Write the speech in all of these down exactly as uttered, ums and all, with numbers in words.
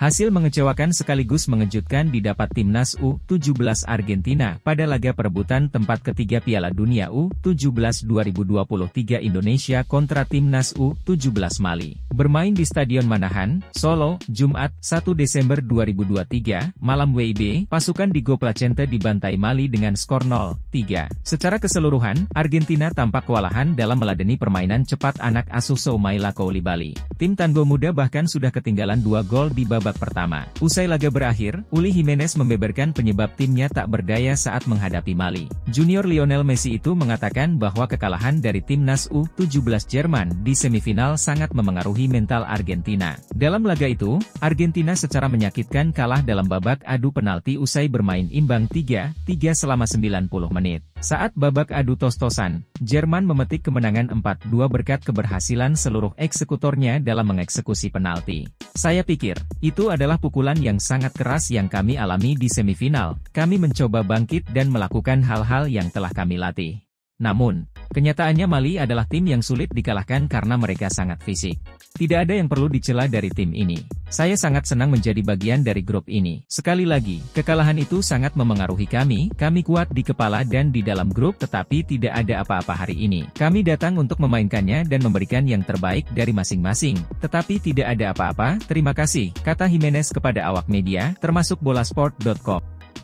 Hasil mengecewakan sekaligus mengejutkan didapat timnas U tujuh belas Argentina pada laga perebutan tempat ketiga Piala Dunia U tujuh belas dua ribu dua puluh tiga Indonesia kontra timnas U tujuh belas Mali. Bermain di Stadion Manahan, Solo, Jumat, satu Desember dua ribu dua puluh tiga, malam W I B, pasukan Diego Placente dibantai Mali dengan skor nol tiga. Secara keseluruhan, Argentina tampak kewalahan dalam meladeni permainan cepat anak asuh Soumaila Coulibaly. Tim Tanggo Muda bahkan sudah ketinggalan dua gol di babak pertama. Usai laga berakhir, Uli Jimenez membeberkan penyebab timnya tak berdaya saat menghadapi Mali. Junior Lionel Messi itu mengatakan bahwa kekalahan dari timnas U tujuh belas Jerman di semifinal sangat memengaruhi mental Argentina. Dalam laga itu, Argentina secara menyakitkan kalah dalam babak adu penalti usai bermain imbang tiga tiga selama sembilan puluh menit. Saat babak adu tos-tosan, Jerman memetik kemenangan empat dua berkat keberhasilan seluruh eksekutornya dalam mengeksekusi penalti. Saya pikir, itu adalah pukulan yang sangat keras yang kami alami di semifinal. Kami mencoba bangkit dan melakukan hal-hal yang telah kami latih. Namun, kenyataannya Mali adalah tim yang sulit dikalahkan karena mereka sangat fisik. Tidak ada yang perlu dicela dari tim ini. Saya sangat senang menjadi bagian dari grup ini. Sekali lagi, kekalahan itu sangat memengaruhi kami. Kami kuat di kepala dan di dalam grup, tetapi tidak ada apa-apa hari ini. Kami datang untuk memainkannya dan memberikan yang terbaik dari masing-masing. Tetapi tidak ada apa-apa, terima kasih, kata Jimenez kepada awak media, termasuk bolasport dot com.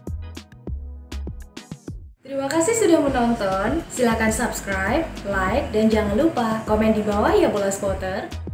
Terima kasih sudah menonton. Silakan subscribe, like, dan jangan lupa komen di bawah ya Bola Spotter.